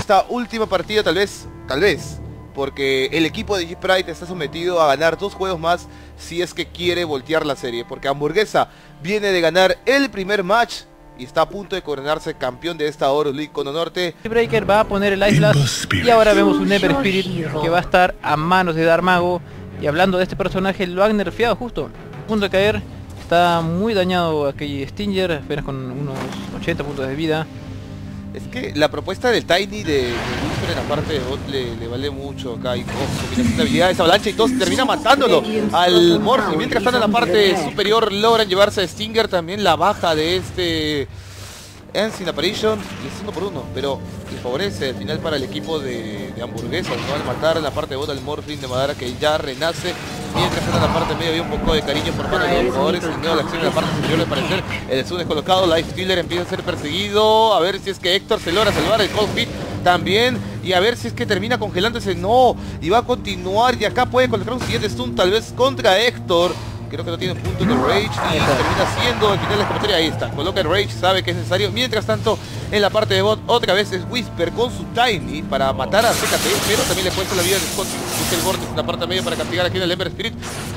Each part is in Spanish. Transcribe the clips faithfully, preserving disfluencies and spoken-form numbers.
esta última partida, tal vez, tal vez, porque el equipo de G-Pride está sometido a ganar dos juegos más si es que quiere voltear la serie, porque Hamburguesa viene de ganar el primer match y está a punto de coronarse campeón de esta Oro League Cono Norte. Breaker va a poner el Ice Blast y ahora vemos un Ember Spirit que va a estar a manos de Darmago. Y hablando de este personaje, lo han nerfeado justo, a punto de caer. Está muy dañado aquí Stinger, apenas con unos ochenta puntos de vida. Es que la propuesta del Tiny de, de Whisper en la parte de bot le, le vale mucho acá. Y oh, combinación de habilidades, avalancha y todo, termina matándolo al Morphy. Mientras están en la parte superior, logran llevarse a Stinger. También la baja de este Ancient Apparition, y es uno por uno, pero le favorece al final para el equipo de, de Hamburguesa. No van a matar en la parte de bot al Morphling de Madara, que ya renace. Mientras en la parte medio había un poco de cariño por parte de los jugadores. El miedo a la acción en la parte superior, al parecer el Sun es colocado. Life Stealer empieza a ser perseguido. A ver si es que Héctor se logra salvar. El Cold Feet también. Y a ver si es que termina congelándose. No, y va a continuar. Y acá puede colocar un siguiente stun, tal vez contra Héctor. Creo que no tiene punto de Rage y termina siendo el final de la escapatoria. Ahí está, coloca el Rage, sabe que es necesario. Mientras tanto, en la parte de bot, otra vez es Whisper con su Tiny para matar a C K T, pero también le cuesta la vida de Scott. Busca el Vortex en la parte media para castigar aquí en el Ember Spirit.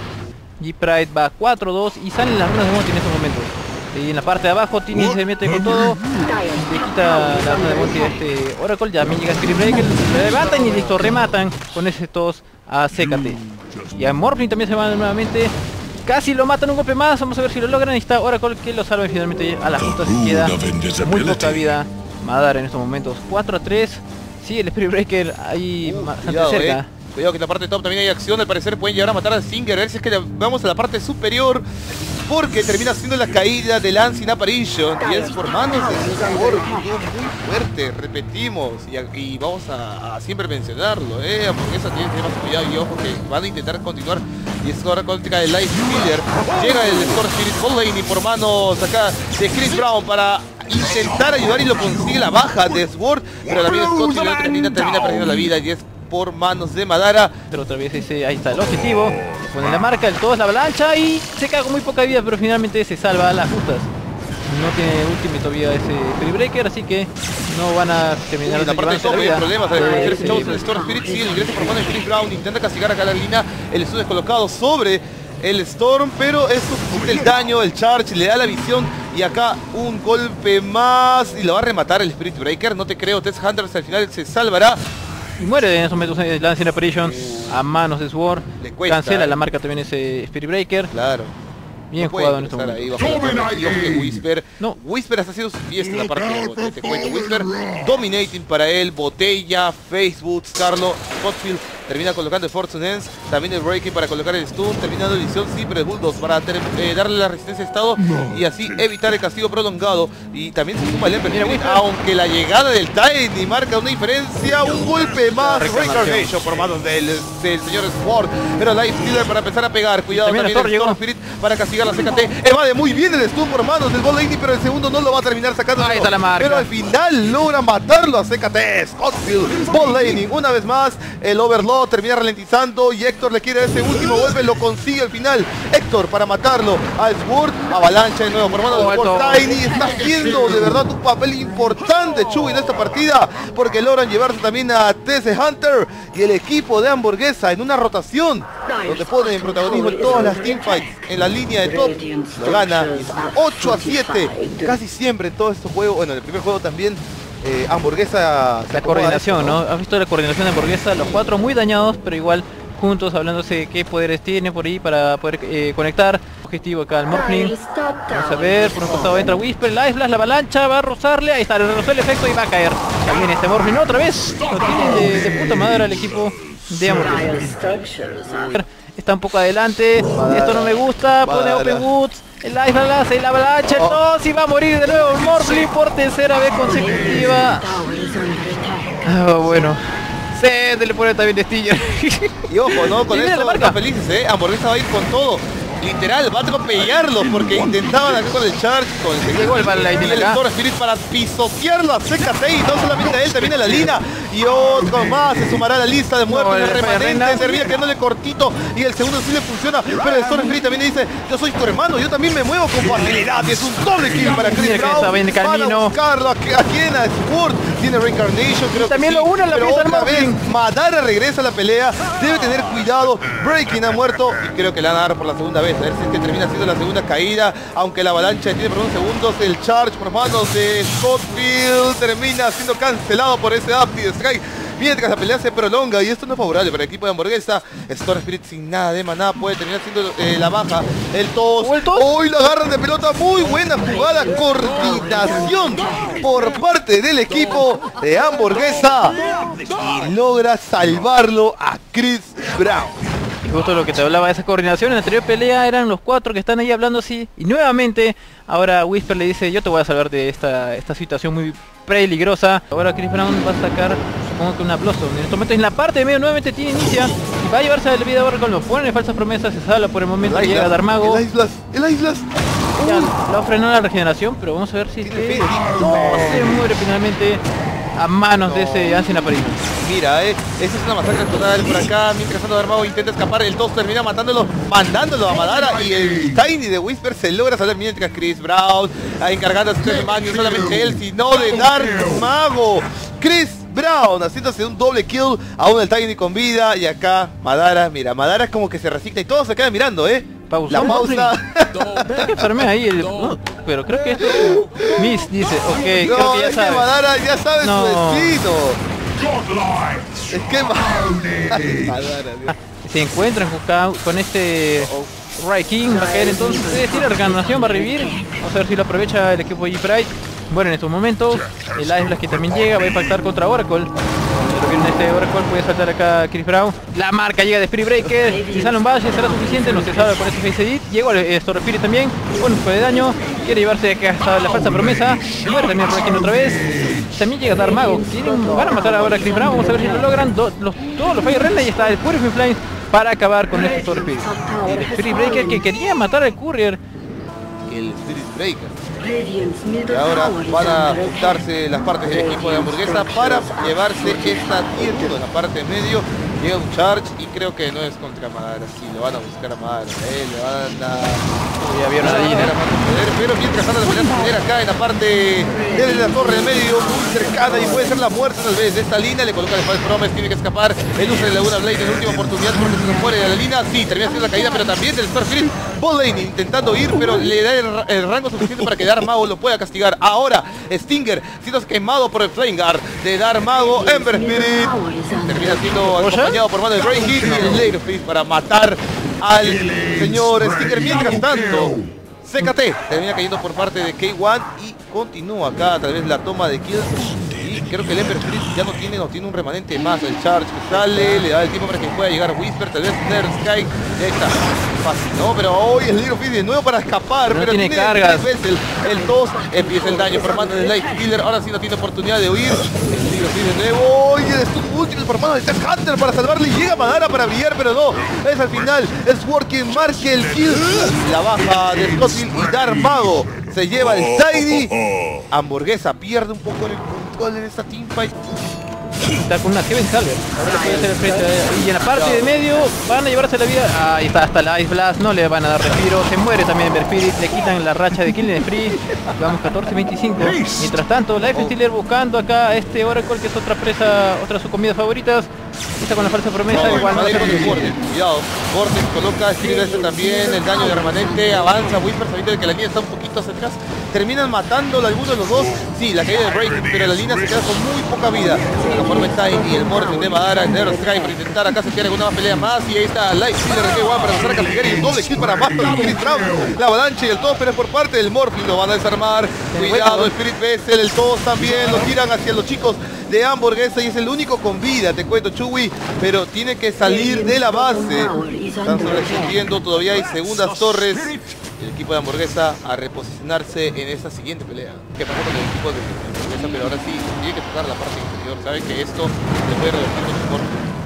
G-Pride va cuatro dos y salen las runas de Monty en estos momentos. Y en la parte de abajo Tini se mete con todo, le quita la runa de Monty a este Oracle. Ya me llega Spirit Breaker, le levantan y listo, rematan con ese tos a C K T. Y a Morphling también se va nuevamente. Casi lo matan un golpe más, vamos a ver si lo logran. Y está Oracle que lo salva y finalmente a la justa se queda muy poca vida Madara en estos momentos. cuatro a tres. Sí, el Spirit Breaker ahí uh, bastante cuidado, cerca. Eh. Cuidado que en la parte top también hay acción, al parecer pueden llegar a matar a Stinger. A ver si es que vamos a la parte superior, porque termina siendo la caída del Ancient Apparition y es por manos de un jugador muy fuerte, repetimos, y, y vamos a, a siempre mencionarlo, eh, porque esa tiene más cuidado y ojo que van a intentar continuar. Y es ahora contra el Life Stealer. Llega el Storm Spirit Bot y por manos acá de Chris Brown para intentar ayudar y lo consigue la baja de Sword, pero la vida de Scott termina, termina perdiendo la vida y es por manos de Madara. Pero otra vez ese, ahí está el objetivo, pone la marca, el todo es la avalancha y se cae con muy poca vida, pero finalmente se salva a las justas. No tiene ultimate todavía ese Free Breaker, así que no van a terminar de llevarse la vida. Problemas, eh, el, el, el Storm Spirit sigue el ingreso por mano de Chris Brown, intenta castigar acá la línea, el escudo es colocado sobre el Storm, pero es suficiente el daño, el charge, le da la visión y acá un golpe más y lo va a rematar el Spirit Breaker. No te creo, Tess Hunter al final se salvará. Y muere en esos momentos el Ancient Apparition a manos de Sword. Cancela la marca también ese Spirit Breaker. Claro. Bien no jugado en este momento. Ahí bajo de Whisper. No. Whisper está haciendo su fiesta en la parte de bote, te cuento. Whisper dominating para él. Botella, Facebook, Carlo, Hotfield. Termina colocando el Fortune Ends. También el Breaking para colocar el Stun. Terminando la edición, sí, pero el Bulldogs para ter, eh, darle la resistencia de estado. No. Y así evitar el castigo prolongado. Y también se suma el Ember Spirit. Aunque la llegada del Tiny marca una diferencia. Un golpe más. Reincarnation por manos del, del señor Sword. Pero Life Stealer para empezar a pegar. Cuidado también, también el Storm Spirit para castigar la C K T. Evade muy bien el stun por manos del Bot Lady, pero el segundo no lo va a terminar sacando. Ahí está la marca. Pero al final logra matarlo a C K T. Scottfield, Bot Lady, una vez más el Overlord termina ralentizando y Héctor le quiere ese último golpe, lo consigue al final. Héctor para matarlo al Sword, avalancha de nuevo por manos del Bot Tiny. Está haciendo de verdad un papel importante Chuy en esta partida, porque logran llevarse también a Tess Hunter y el equipo de Hamburguesa en una rotación donde ponen en protagonismo en todas las teamfights en la línea de top. Lo gana ocho a siete, casi siempre en todos estos juegos. Bueno, en el primer juego también eh, Hamburguesa. La coordinación, esto, ¿no? ¿Has visto la coordinación de Hamburguesa? Los cuatro muy dañados, pero igual juntos, hablándose de qué poderes tiene por ahí para poder eh, conectar. Objetivo acá al Morphling. Vamos a ver, por un costado entra Whisper, el Ice Blast, la avalancha, va a rozarle. Ahí está, le rozó el efecto y va a caer. También este Morphling otra vez. Lo tiene de, de puta madre al equipo de Hamburguesa. Está un poco adelante, Madara. Esto no me gusta, Madara. Pone Open Woods, el Ice Blast, el avalancha, oh. No, si va a morir de nuevo Morphling por tercera vez consecutiva. Ah, bueno. Se le pone también de Stinger. Y ojo, ¿no? Con esto están felices, ¿eh? Hamburguesa va a ir con todo. Literal, va a atropellarlos porque intentaban acá con el charge, con el gol para la Storm Spirit para pisotearlo a C K T y no solamente a él, también a la Lina. y otro más se sumará a la lista de muertos. No, el remanente Reina. termina quedándole cortito y el segundo sí le funciona, pero el Storm Spirit también dice, yo soy tu hermano, yo también me muevo con facilidad, y es un doble kill para Chris Mira que Brown. está bien de Van a camino. buscarlo, ¿a, qui- a quién? A Squirt, tiene Reincarnation, creo También que sí, lo une a la pero pieza del otra vez Morphling. Madara regresa a la pelea, debe tener cuidado, Breaking ha muerto y creo que le van a dar por la segunda vez, a ver si es que termina siendo la segunda caída, aunque la avalancha tiene por unos segundos, el charge por manos de Scottfield termina siendo cancelado por ese Apti de Sky. Mientras la pelea se prolonga y esto no es favorable para el equipo de Hamburguesa. Storm Spirit sin nada de maná puede terminar siendo eh, la baja. El Tos. Oh, el Tos. Hoy la agarran de pelota. Muy buena jugada. Coordinación por parte del equipo de Hamburguesa. Y logra salvarlo a Chris Brown. Y justo lo que te hablaba de esa coordinación, en la anterior pelea eran los cuatro que están ahí hablando así. Y nuevamente, ahora Whisper le dice, yo te voy a salvar de esta, esta situación muy peligrosa. Ahora Chris Brown va a sacar, supongo que una Blossom. En este momento en la parte de medio nuevamente tiene inicia. Y va a llevarse a la vida ahora con lo ponen en falsas promesas, se salva por el momento, El llega Islas, Darmago. El Islas. El Islas. Ya, la va a frenar la regeneración, pero vamos a ver si es Tiene que fe, no sí. se muere finalmente a manos No. de ese Ancien Aparino. Mira, eh, esa es una masacre total por acá. Mientras tanto Darmago intenta escapar, el Tos termina matándolo, mandándolo a Madara y el Tiny de Whisper se logra salir mientras Chris Brown encargándose de Magnus, solamente él, sino de Darmago. Chris Brown haciéndose un doble kill, aún el Tiny con vida y acá Madara, mira, Madara es como que se resigna y todos se quedan mirando, eh. Pausa. La pausa. Creo que enfermé ahí, el- no, pero creo que esto Miss dice, ok, No, creo que ya es sabe. que Madara ya sabe No. su destino. Es que Ma- Madara, Dios. Se encuentran con, cada- con este Rai King, va a caer entonces, eh, tiene regeneración, va a revivir. Vamos a ver si lo aprovecha el equipo de G-Pride. Bueno, en estos momentos, el Ice Blast que también llega, va a impactar contra Oracle. Pero viene este Oracle, puede saltar acá Chris Brown. La marca llega de Spirit Breaker, si sale un valle será suficiente, no se sabe con ese Face Edit. Llegó el eh, Storm Spirit también, bueno, fue de daño, quiere llevarse acá hasta la falsa promesa. Muere también Rai King otra vez. También llega Darmago, tienen, van a matar ahora a Chris Brown, vamos a ver si lo logran. Do, los, todos los Fire Red y está el Purify Flames para acabar con este Storm Spirit. El Spirit Breaker que quería matar al Courier. El Spirit Breaker. Y ahora van a juntarse las partes del equipo de Hamburguesa para llevarse esta tier uno en la parte de medio. Llega un charge y creo que no es contra Madara, sí, lo van a buscar a Madara, eh, le van a... Ya vieron a la línea. Pero mientras tanto la pelea se genera acá en la parte de la torre de medio, muy cercana y puede ser la muerte tal vez de esta línea. Le coloca el False Promise, tiene que escapar el uso de Laguna Blade en la última oportunidad porque se nos muere de la línea. Sí, termina siendo la caída, pero también del Star Spirit. Botlane intentando ir, pero le da el, el rango suficiente para que Darmago lo pueda castigar. Ahora Stinger siendo quemado por el Flame Guard de Darmago. Ember Spirit termina siendo acompañado por mano de Grey Hit y el Later Fist para matar al señor Stinger. Mientras tanto, C K T termina cayendo por parte de K uno y continúa acá a través de la toma de kills. Y creo que el Ember Spirit ya no tiene, no tiene un remanente más. El charge que sale, le da el tiempo para que pueda llegar Whisper, tal vez tener Sky. Y ahí está. Fácil, ¿no? Pero hoy el Little Fist de nuevo para escapar. No pero tiene tiene cargas. tres veces el, el dos. Empieza el daño por mano de Light Killer. Ahora sí no tiene oportunidad de huir. El Little Fist de nuevo. Y el Stun Ultimate por mano de Tech Hunter para salvarle. Llega Madara para brillar, pero no. Es al final. Es Working marque el kill. La baja de Scottfield y Darmago se lleva el Tiny. Hamburguesa pierde un poco el control en esta teamfight. Está con una Heaven Salver. Ahora le puede hacer el frente. Y en la parte de medio van a llevarse la vida. Ahí está, hasta la Ice Blast. No le van a dar respiro. Se muere también Ember Spirit. Le quitan la racha de Killing Spree. Vamos catorce veinticinco. Mientras tanto, Life Stealer buscando acá a este Oracle, que es otra presa, otra de sus comidas favoritas. Está con la falsa promesa. No, Igual no se Vortex, Vortex, cuidado. Vortex coloca, escribe este también, el daño de remanente, avanza Whisper sabiendo de que la línea está un poquito hacia atrás. Terminan matándolo alguno de los dos. Sí, la caída de Breaking, pero la línea se queda con muy poca vida. De la forma está y el Morphin de Madara, el Nero Sky para intentar acá se quiere alguna más pelea más. Y ahí está Light Stealer de K uno para empezar a castigar y el doble kill para Master de Chris Brown. La avalancha y el todos, pero es por parte del Morphin, lo van a desarmar. Cuidado, Spirit Vessel, el todos también lo tiran hacia los chicos de Hamburguesa y es el único con vida, te cuento Chewy, pero tiene que salir de la base. Están sobreextendiendo, todavía hay segundas torres. El equipo de Hamburguesa a reposicionarse en esta siguiente pelea. Que pasó con el equipo de Hamburguesa, pero ahora sí tiene que tocar la parte inferior. Saben que esto se puede revertir con su forma.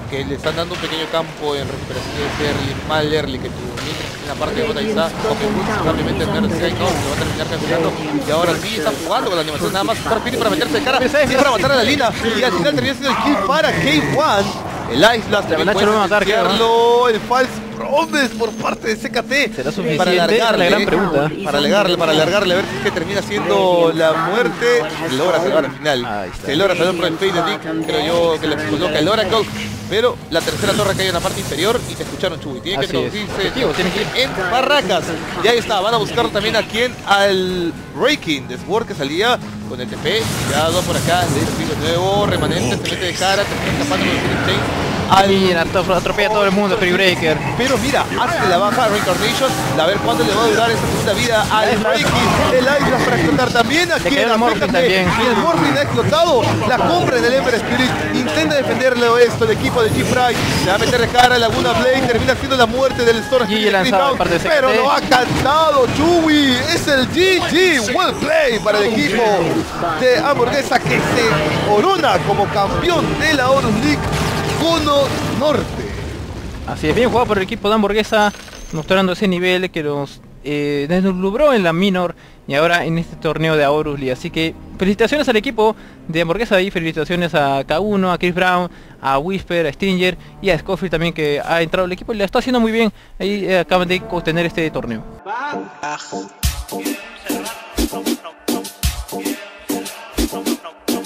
que le están dando un pequeño campo en recuperación de ese early, mal early que tuvo. Mientras en la parte de bota ahí está Pokémon rápidamente en Nerd Sky, no, se va a terminar cancelando. Y ahora sí está jugando con la animación, nada más usar Piri para meterse de cara, y para matar a la Lina. Y al final termina siendo el kill para K uno. El Ice Blast también puede iniciarlo, el False Promise por parte de C K T. ¿Será suficiente? Para alargarle, la gran pregunta. Para alargarle, para alargarle, a ver si es que termina siendo la muerte. Logra salvar al final. Se logra salvar por el Fade de Dick, creo yo que le coloca el Oracle. Pero la tercera torre cae en la parte inferior y te escucharon, Chuy. Tiene que traducirse en Barracas. Y ahí está, van a buscar también a quien, al Breaking de Sword que salía con el T P. Cuidado por acá, de nuevo, remanente, se mete de cara, termina escapando con el Phoenix Chain. Al... Mira, atropella a todo el mundo, Free Breaker. Pero mira, hace la baja Reincarnation. A ver cuánto le va a durar esa segunda vida al Breaking. El Islas para explotar también aquí en la Morphin también. Y el Morphin ha explotado la compra en el Ember Spirit. Intenta defenderlo esto el equipo de G-Fry. Se va a meter de cara a Laguna Blade. Termina siendo la muerte del Storm Spirit. Pero lo ha cantado Chewy. Es el G G. Well play para el equipo de Hamburguesa que se corona como campeón de la Horus League. Cono Norte. Así es, bien jugado por el equipo de Hamburguesa, mostrando ese nivel que nos eh, deslumbró en la Minor y ahora en este torneo de Horus League. Así que felicitaciones al equipo de Hamburguesa y felicitaciones a K uno, a Chris Brown, a Whisper, a Stinger y a Scofield también, que ha entrado al equipo y le está haciendo muy bien. Ahí eh, acaban de obtener este torneo.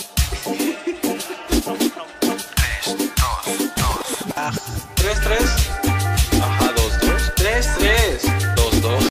tres tres